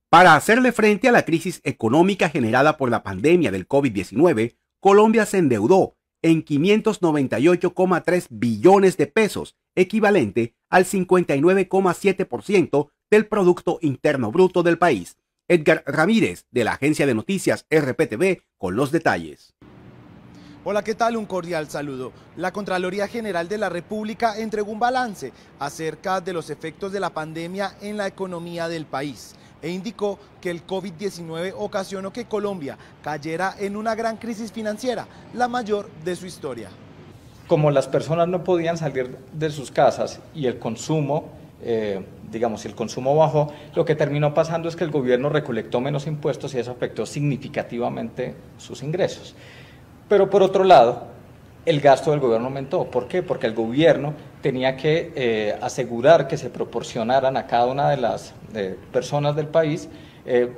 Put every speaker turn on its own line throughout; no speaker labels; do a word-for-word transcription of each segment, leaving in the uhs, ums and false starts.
Para hacerle frente a la crisis económica generada por la pandemia del COVID diecinueve, Colombia se endeudó en quinientos noventa y ocho coma tres billones de pesos, equivalente al cincuenta y nueve coma siete por ciento del Producto Interno Bruto del país. Edgar Ramírez, de la agencia de noticias R P T V, con los detalles.
Hola, ¿qué tal? Un cordial saludo. La Contraloría General de la República entregó un balance acerca de los efectos de la pandemia en la economía del país e indicó que el COVID diecinueve ocasionó que Colombia cayera en una gran crisis financiera, la mayor de su historia.
Como las personas no podían salir de sus casas y el consumo, eh, digamos, el consumo bajó, lo que terminó pasando es que el gobierno recolectó menos impuestos y eso afectó significativamente sus ingresos. Pero por otro lado, el gasto del gobierno aumentó. ¿Por qué? Porque el gobierno tenía que eh, asegurar que se proporcionaran a cada una de las eh, personas del país eh,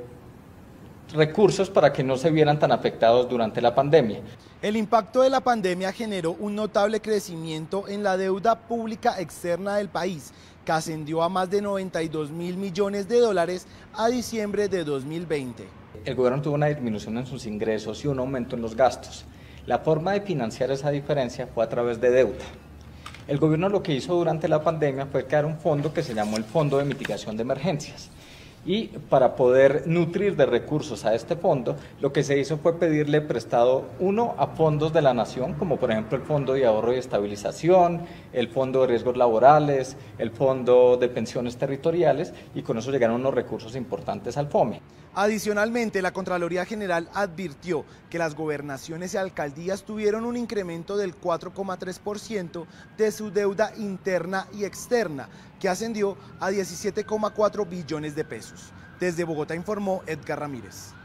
recursos para que no se vieran tan afectados durante la pandemia.
El impacto de la pandemia generó un notable crecimiento en la deuda pública externa del país, que ascendió a más de noventa y dos mil millones de dólares a diciembre de dos mil veinte.
El gobierno tuvo una disminución en sus ingresos y un aumento en los gastos. La forma de financiar esa diferencia fue a través de deuda. El gobierno lo que hizo durante la pandemia fue crear un fondo que se llamó el Fondo de Mitigación de Emergencias. Y para poder nutrir de recursos a este fondo, lo que se hizo fue pedirle prestado, uno, a fondos de la nación, como por ejemplo el Fondo de Ahorro y Estabilización, el Fondo de Riesgos Laborales, el Fondo de Pensiones Territoriales, y con eso llegaron unos recursos importantes al FOME.
Adicionalmente, la Contraloría General advirtió que las gobernaciones y alcaldías tuvieron un incremento del cuatro coma tres por ciento de su deuda interna y externa, que ascendió a diecisiete coma cuatro billones de pesos. Desde Bogotá informó Edgar Ramírez.